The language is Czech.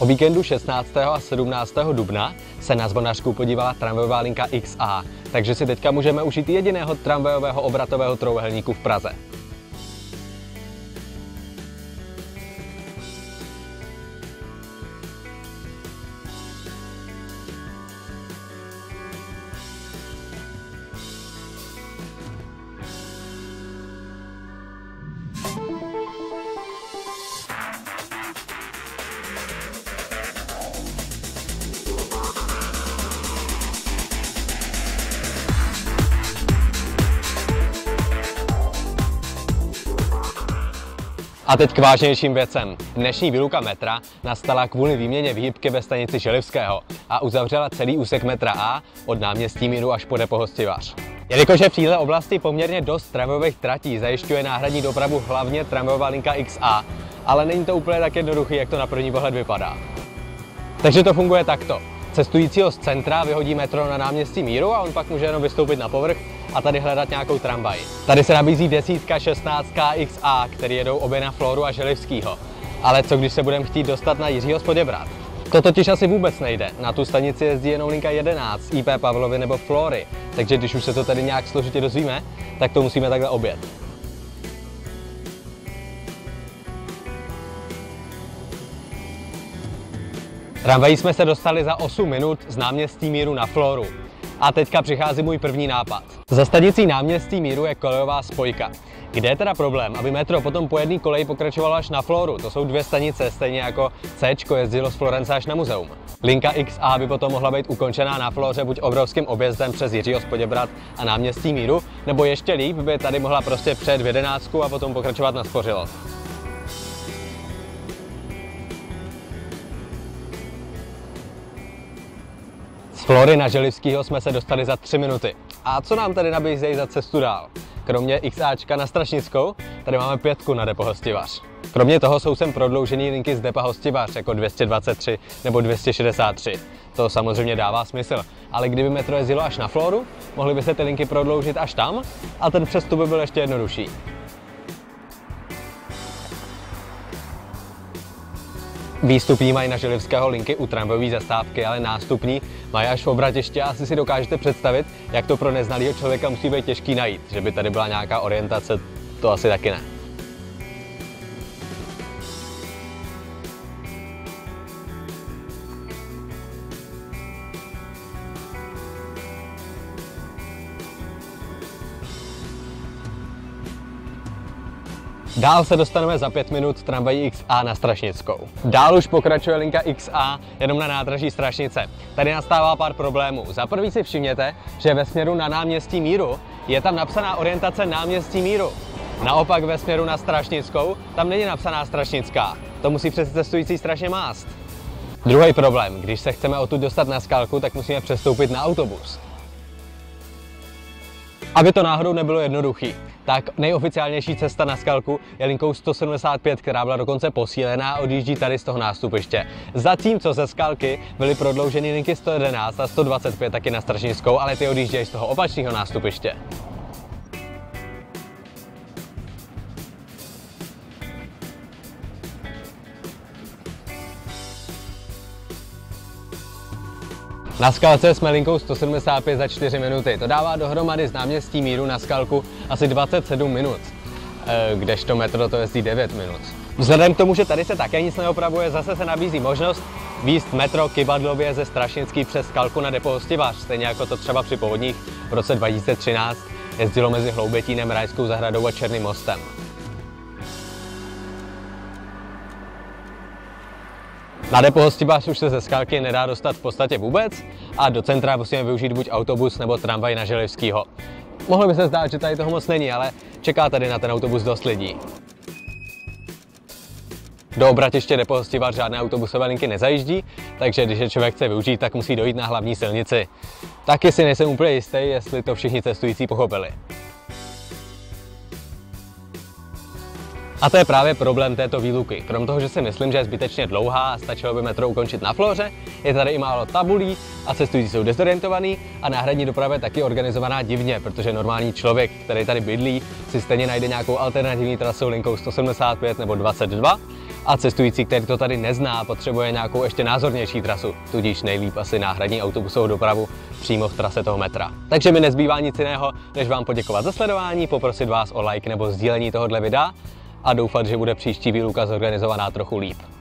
O víkendu 16. a 17. dubna se na Zvonařsku podívala tramvajová linka XA, takže si teďka můžeme užít jediného tramvajového obratového trojúhelníku v Praze. A teď k vážnějším věcem. Dnešní výluka metra nastala kvůli výměně výhybky ve stanici Želivského a uzavřela celý úsek metra A od náměstí Míru až po depo Hostivař. Jelikož je v této oblasti poměrně dost tramvajových tratí, zajišťuje náhradní dopravu hlavně tramvajová linka XA, ale není to úplně tak jednoduchý, jak to na první pohled vypadá. Takže to funguje takto. Cestujícího z centra vyhodí metro na náměstí Míru a on pak může jenom vystoupit na povrch a tady hledat nějakou tramvaj. Tady se nabízí 10, 16 XA, které jedou obě na Floru a Želivskýho. Ale co když se budeme chtít dostat na Jiřího z Poděbrad? To totiž asi vůbec nejde. Na tu stanici jezdí jenom linka 11, IP Pavlovy nebo Flory. Takže když už se to tady nějak složitě dozvíme, tak to musíme takhle objet. Tramvají jsme se dostali za 8 minut z náměstí Míru na Floru. A teďka přichází můj první nápad. Za stanicí náměstí Míru je kolejová spojka. Kde je teda problém? Aby metro potom po jedné koleji pokračovalo až na Floru. To jsou 2 stanice, stejně jako C jezdilo z Florence až na muzeum. Linka XA by potom mohla být ukončená na Floře buď obrovským objezdem přes Jiřího z Poděbrad a náměstí Míru, nebo ještě líp by tady mohla prostě přejet v 11 a potom pokračovat na Spořilost. Z Flory na Želivskýho jsme se dostali za 3 minuty. A co nám tady nabízejí za cestu dál? Kromě XAčka na Strašnickou, tady máme 5 na depo Hostivař. Kromě toho jsou sem prodloužené linky z depa Hostivař, jako 223 nebo 263. To samozřejmě dává smysl, ale kdyby metro jezdilo až na Floru, mohly by se ty linky prodloužit až tam a ten přestup by byl ještě jednodušší. Výstupní mají na Želivského linky u tramvajové zastávky, ale nástupní mají až v Obratiště a asi si dokážete představit, jak to pro neznalého člověka musí být těžký najít. Že by tady byla nějaká orientace, to asi taky ne. Dál se dostaneme za 5 minut tramvají XA na Strašnickou. Dál už pokračuje linka XA jenom na nádraží Strašnice. Tady nastává pár problémů. Za prvý si všimněte, že ve směru na náměstí Míru je tam napsaná orientace náměstí Míru. Naopak ve směru na Strašnickou tam není napsaná Strašnická. To musí přece cestující strašně mást. Druhý problém, když se chceme odtud dostat na Skalku, tak musíme přestoupit na autobus. Aby to náhodou nebylo jednoduchý, tak nejoficiálnější cesta na Skalku je linkou 175, která byla dokonce posílená a odjíždí tady z toho nástupiště. Zatímco ze Skalky byly prodlouženy linky 111 a 125 taky na Strašnickou, ale ty odjíždějí z toho opačného nástupiště. Na Skalce jsme linkou 175 za 4 minuty. To dává dohromady z náměstí Míru na Skalku asi 27 minut, kdežto metro to jezdí 9 minut. Vzhledem k tomu, že tady se také nic neopravuje, zase se nabízí možnost výjezd metro Kybadlově ze Strašnický přes Skalku na depo Hostivař, stejně jako to třeba při povodních v roce 2013 jezdilo mezi Hloubětínem, Rajskou zahradou a Černým mostem. Na depo Hostivař už se ze Skalky nedá dostat v podstatě vůbec a do centra musíme využít buď autobus nebo tramvaj na Želivskýho. Mohlo by se zdát, že tady toho moc není, ale čeká tady na ten autobus dost lidí. Do Obratiště depo Hostivař žádné autobusové linky nezajíždí, takže když je člověk chce využít, tak musí dojít na hlavní silnici. Taky si nejsem úplně jistý, jestli to všichni cestující pochopili. A to je právě problém této výluky. Krom toho, že si myslím, že je zbytečně dlouhá a stačilo by metro ukončit na Floře, je tady i málo tabulí a cestující jsou dezorientovaní a náhradní doprava je taky organizovaná divně, protože normální člověk, který tady bydlí, si stejně najde nějakou alternativní trasu linkou 175 nebo 22 A cestující, který to tady nezná, potřebuje nějakou ještě názornější trasu, tudíž nejlíp asi náhradní autobusovou dopravu přímo v trase toho metra. Takže mi nezbývá nic jiného, než vám poděkovat za sledování, poprosit vás o like nebo sdílení tohohle videa a doufat, že bude příští výluka zorganizovaná trochu líp.